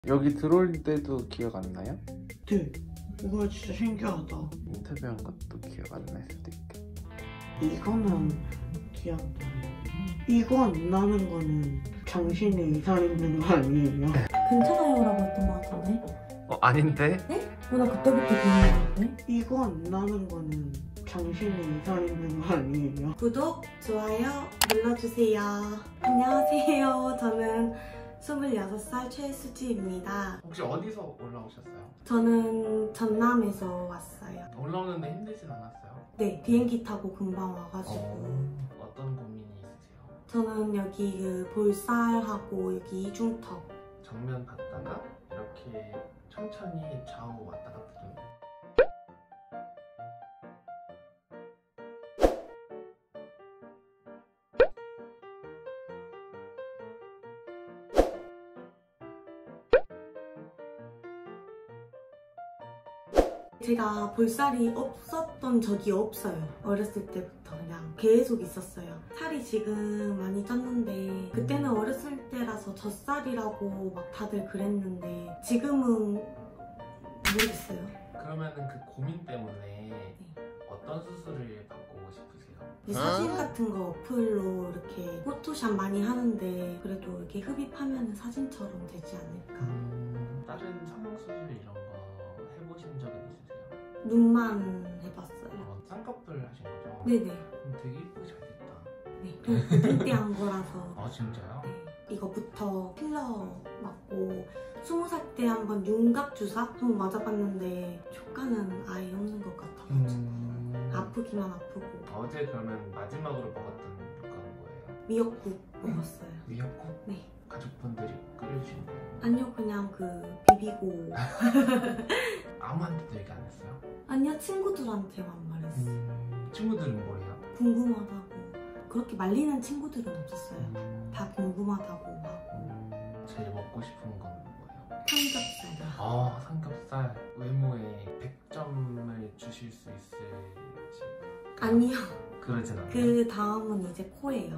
여기 들어올 때도 기억 안 나요? 네. 이거 진짜 신기하다. 인터뷰한 것도 기억 안 날 수도 있겠다. 이거는 기억나요. 이거 안 나는 거는 당신이 이상 있는 거 아니에요? 괜찮아요 라고 했던 것 같은데? 아닌데? 네? 나 그때부터 기억나는데? 이거 안 나는 거는 당신이 이상 있는 거 아니에요? 구독, 좋아요 눌러주세요. 안녕하세요. 저는 26살 최수지입니다. 혹시 어디서 올라오셨어요? 저는 전남에서 왔어요. 올라오는데 힘들진 않았어요? 네, 비행기 타고 금방 와가지고. 어떤 고민이 있으세요? 저는 여기 그 볼살하고 여기 이중턱. 정면 봤다가 이렇게 천천히 좌우 왔다 갔다 좀. 제가 볼살이 없었던 적이 없어요. 어렸을 때부터 그냥 계속 있었어요. 살이 지금 많이 쪘는데 그때는 어렸을 때라서 젖살이라고 막 다들 그랬는데 지금은 모르겠어요. 그러면은 그 고민 때문에 어떤 수술을 받고 싶으세요? 사진 같은 거 어플로 이렇게 포토샵 많이 하는데 그래도 이렇게 흡입하면 사진처럼 되지 않을까. 다른 성형수술 이런 거 해보신 적은 있으세요? 눈만 해봤어요. 쌍꺼풀 하신 거죠? 네네. 되게 이쁘게 잘 됐다. 네. 좀 고등 때 한 거라서. 아 진짜요? 네. 이거부터 필러 맞고 20살 때 한번 윤곽 주사 한번 맞아봤는데 효과는 아예 없는 것 같아가지고 아프기만 아프고. 어제 그러면 마지막으로 먹었던 효과는 뭐예요? 미역국 먹었어요. 미역국? 네. 가족분들이 끓여주신 거예요? 아니요, 그냥 그 비비고. 아무한테도 얘기 안 했어요? 아니요, 친구들한테만 말했어. 친구들은 뭐래요? 궁금하다고. 그렇게 말리는 친구들은 없었어요. 다 궁금하다고 하고. 제일 먹고 싶은 건 뭐예요? 삼겹살. 아, 삼겹살. 외모에 100점을 주실 수 있을지. 아니요. 그러진 않아요? 그 다음은 이제 코예요.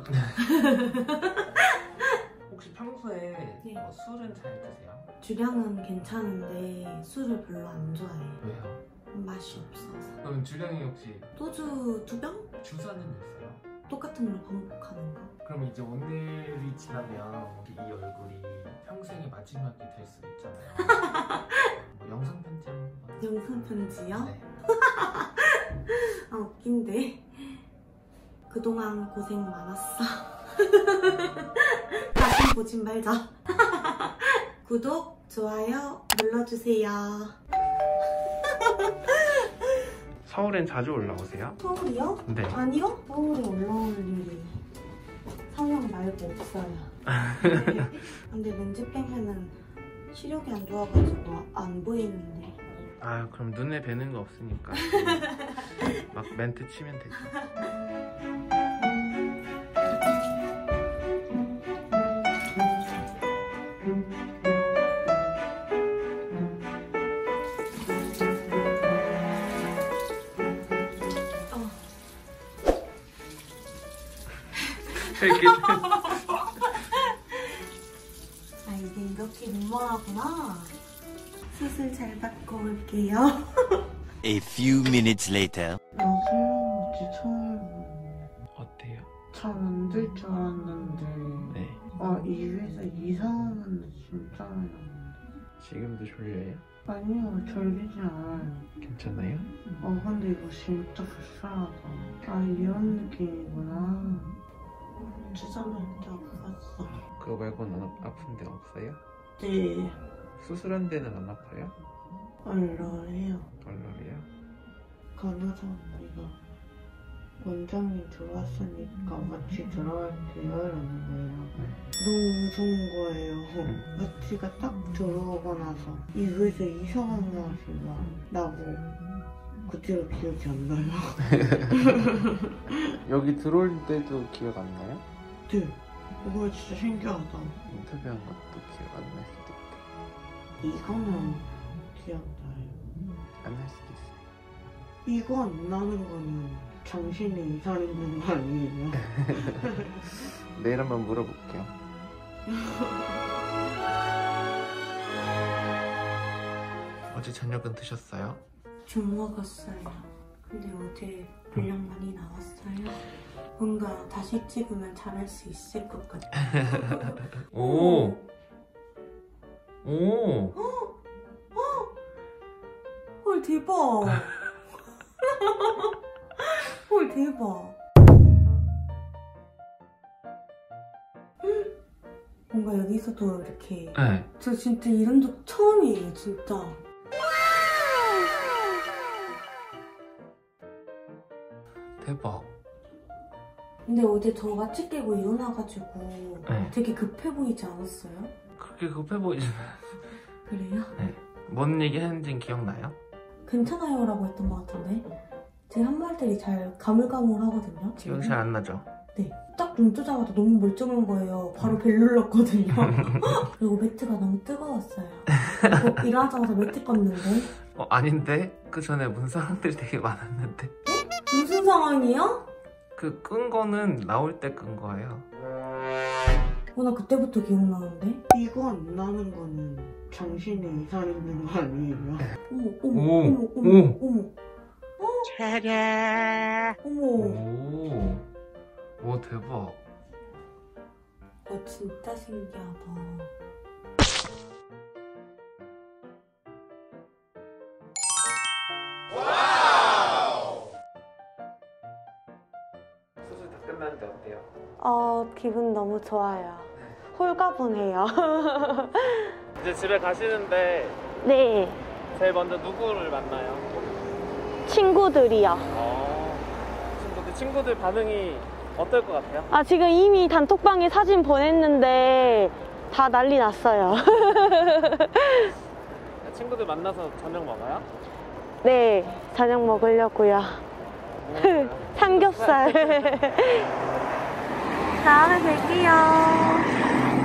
혹시 평소에 네. 술은 잘 드세요? 주량은 괜찮은데 술을 별로 안 좋아해요. 왜요? 맛이 없어서. 그럼 주량이 혹시 소주 2병? 주사는 있어요? 똑같은 걸 반복하는 거. 그럼 이제 오늘이 지나면 이 얼굴이 평생의 마지막이 될 수 있잖아요. 뭐 영상 편지 한번. 영상 편지요? 네. 아, 웃긴데. 그동안 고생 많았어. 다시 보진 말자. 구독, 좋아요 눌러주세요. 서울엔 자주 올라오세요? 서울이요? 네. 아니요. 서울에 올라올 일이 성형 말고 없어요. 네. 근데 렌즈 빼면은 시력이 안 좋아가지고 안 보이는데. 아, 그럼 눈에 뵈는 거 없으니까 막 멘트 치면 되죠. 아, 이게 이렇게 민망하구나. 수술 잘 받고 올게요. A few minutes later. 나 수영지 처음 어때요? 잘 안 될 줄 알았는데 네. 이 회사 이상하면 진짜 많이 나는데. 지금도 졸려요? 아니요, 졸리지 않아요. 괜찮아요? 근데 이거 진짜 불쌍하다. 이런 느낌이구나. 진짜 많이 아팠어. 그거 말고는 아픈 데 없어요? 네, 수술한 데는 안 아파요? 얼얼해요. 얼얼이요? 간호사 언니가 원장님 들어왔으니까 같이 들어갈게요 라는 거예요. 너무 무서운 거예요. 마취가 딱 들어오고 나서 입에서 이상한 맛이 막 나고 그때가 기억이 안 나요. 여기 들어올 때도 기억 안 나요? 네, 이거 진짜 신기하다. 인터뷰한 것도 기억 안 날 수도 있겠다. 이거는 기억나요. 안 날 수도 있어요. 이거 안 나는 거는 당신이 이상 있는 거 아니에요? 내일 한번 물어볼게요. 어제 저녁은 드셨어요? 죽 먹었어요. 근데 어제 분량 많이 나왔어요. 뭔가 다시 찍으면 잘할 수 있을 것 같아요. 오! 오! 헐 대박. 헐 대박. 뭔가 여기서도 이렇게 네. 저 진짜 이런 적 처음이에요 진짜. 대박. 근데 어제 저 아침 깨고 일어나가지고 네. 되게 급해 보이지 않았어요? 그렇게 급해 보이지. 그래요? 네. 뭔 얘기 했는지 기억나요? 괜찮아요 라고 했던 것 같은데 제 한 말들이 잘 가물가물하거든요. 지금. 기억이 잘 안 나죠? 네. 딱 눈 뜨자마자 너무 멀쩡한 거예요. 바로 벨 눌렀거든요. 그리고 매트가 너무 뜨거웠어요. 일어나자마자 매트 껐는데. 아닌데? 그 전에 무슨 상황들이 되게 많았는데. 무슨 상황이요? 그 끈 거는 나올 때 끈 거예요. 나 그때부터 기억나는데? 이건 나는 거는 당신이 이상 있는 거 아니에요? 어머 오, 어머 어머 어머 어머 어머. 오, 대박. 진짜 신기하다. 수술 다 끝났는데 어때요? 기분 너무 좋아요. 홀가분해요. 이제 집에 가시는데 네, 제일 먼저 누구를 만나요? 친구들이요. 친구들 반응이 어떨 것 같아요? 지금 이미 단톡방에 사진 보냈는데 다 난리 났어요. 친구들 만나서 저녁 먹어요? 네, 저녁 먹으려고요. 삼겹살. 다음에 뵐게요.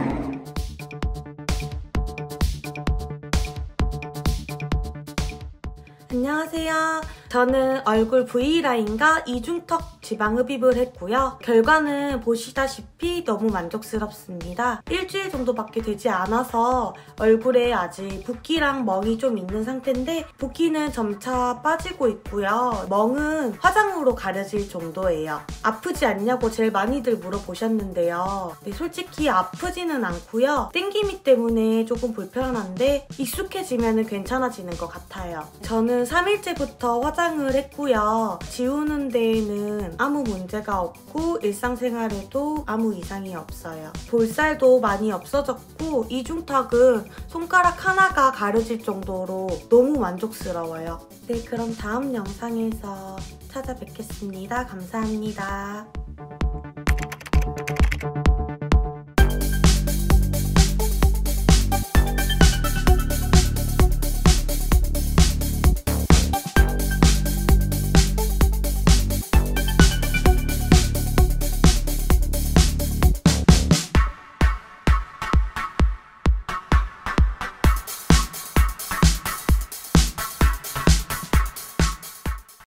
안녕하세요. 저는 얼굴 V라인과 이중턱 지방 흡입을 했고요. 결과는 보시다시피 너무 만족스럽습니다. 일주일 정도밖에 되지 않아서 얼굴에 아직 붓기랑 멍이 좀 있는 상태인데 붓기는 점차 빠지고 있고요. 멍은 화장으로 가려질 정도예요. 아프지 않냐고 제일 많이들 물어보셨는데요. 네, 솔직히 아프지는 않고요. 땡기미 때문에 조금 불편한데 익숙해지면 괜찮아지는 것 같아요. 저는 3일째부터 화장을 했고요. 지우는 데에는 아무 문제가 없고 일상생활에도 아무 이상이 없어요. 볼살도 많이 없어졌고 이중턱은 손가락 하나가 가려질 정도로 너무 만족스러워요. 네, 그럼 다음 영상에서 찾아뵙겠습니다. 감사합니다.